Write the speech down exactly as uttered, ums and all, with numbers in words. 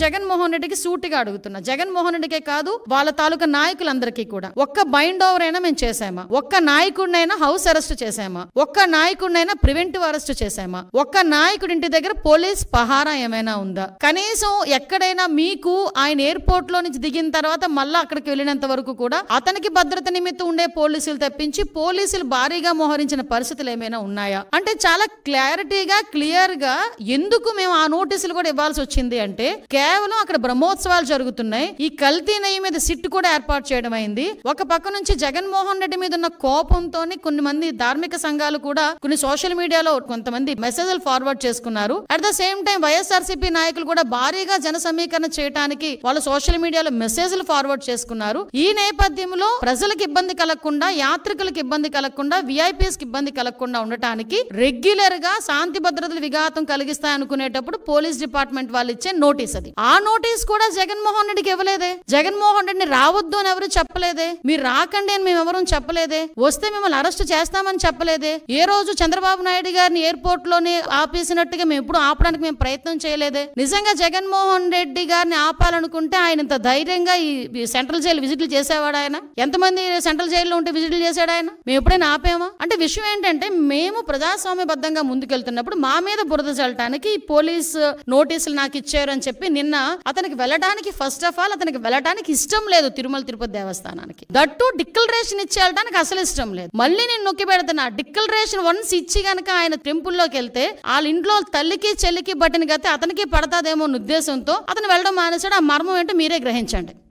జగన్మోహన్ రెడ్డికి సూటిగా అడుగుతున్నా, జగన్మోహన్ రెడ్డికే కాదు వాళ్ళ తాలూకా నాయకులందరికీ కూడా, ఒక్క బైండ్ ఓవర్ అయినా మేము చేసామా? ఒక్క నాయకుడినైనా హౌస్ అరెస్ట్ చేసామా? ఒక్క నాయకుడినైనా ప్రివెంటివ్ అరెస్ట్ చేసామా? ఒక్క నాయకుడి ఇంటి దగ్గర పోలీస్ పహారా ఏమైనా ఉందా? కనీసం ఎక్కడైనా మీకు ఆయన ఎయిర్పోర్ట్ లో నుంచి దిగిన తర్వాత మళ్ళా అక్కడికి వెళ్ళినంత వరకు కూడా అతనికి భద్రత నిమిత్తం ఉండే పోలీసులు తప్పించి పోలీసులు భారీగా మోహరించిన పరిస్థితులు ఏమైనా ఉన్నాయా? అంటే చాలా క్లారిటీగా క్లియర్ గా ఎందుకు మేము ఆ నోటీసులు కూడా ఇవ్వాల్సి వచ్చింది అంటే, కేవలం అక్కడ బ్రహ్మోత్సవాలు జరుగుతున్నాయి, ఈ కల్తీ నెయ్యి మీద సిట్ కూడా ఏర్పాటు చేయడం అయింది. ఒక పక్క నుంచి జగన్మోహన్ రెడ్డి మీద ఉన్న కోపంతో కొన్ని మంది ధార్మిక సంఘాలు కూడా కొన్ని సోషల్ మీడియాలో కొంతమంది మెసేజ్లు ఫార్వర్డ్ చేసుకున్నారు. At the same time YSRCP నాయకులు కూడా భారీగా జన సమీకరణ చేయడానికి వాళ్ళు సోషల్ మీడియాలో మెసేజ్లు ఫార్వర్డ్ చేసుకున్నారు. ఈ నేపథ్యంలో ప్రజలకు ఇబ్బంది కలగకుండా, యాత్రికులకు ఇబ్బంది కలగకుండా, విఐపీస్ కి ఇబ్బంది కలగకుండా ఉండటానికి రెగ్యులర్ గా శాంతి భద్రతలు విఘాతం కలిగిస్తాయి అనుకునేటప్పుడు పోలీస్ డిపార్ట్మెంట్ వాళ్ళు ఇచ్చే నోటీస్ అది. ఆ నోటీస్ కూడా జగన్మోహన్ రెడ్డికి ఇవ్వలేదే. జగన్మోహన్ రెడ్డిని రావద్దు అని ఎవరు చెప్పలేదే. మీరు రాకండి అని మేము ఎవరు చెప్పలేదే. వస్తే మిమ్మల్ని అరెస్ట్ చేస్తామని చెప్పలేదే. ఏ రోజు చంద్రబాబు నాయుడు గారిని ఎయిర్పోర్ట్ లోనే ఆపేసినట్టుగా మేము ఎప్పుడు ఆపడానికి మేము ప్రయత్నం చేయలేదే. నిజంగా జగన్మోహన్ రెడ్డి గారిని ఆపాలనుకుంటే ఆయన ఇంత ధైర్యంగా ఈ సెంట్రల్ జైలు విజిట్లు చేసేవాడు ఆయన? ఎంతమంది సెంట్రల్ జైల్లో ఉంటే విజిట్లు చేశాడు ఆయన? మేము ఎప్పుడైనా ఆపామా? అంటే విషయం ఏంటంటే, మేము ప్రజాస్వామ్యబద్ధంగా ముందుకెళ్తున్నప్పుడు మా మీద బురద చల్లటానికి పోలీస్ నోటీసులు నాకు ఇచ్చారు అని చెప్పి నిన్న అతనికి వెళ్ళడానికి ఫస్ట్ ఆఫ్ ఆల్ అతనికి వెళ్ళడానికి ఇష్టం లేదు తిరుమల తిరుపతి దేవస్థానానికి. దట్టు డిక్లరేషన్ ఇచ్చి వెళ్ళడానికి అసలు ఇష్టం లేదు. మళ్ళీ నేను నొక్కి పెడుతున్నా, డిక్లరేషన్ వన్స్ ఇచ్చి గనక ఆయన టెంపుల్లోకి వెళ్తే వాళ్ళ ఇంట్లో తల్లికి చెల్లికి బట్టిన గతే అతనికి పడతాదేమో ఉద్దేశంతో అతను వెళ్ళడం మానేశాడు. ఆ మర్మం ఏంటో మీరే గ్రహించండి.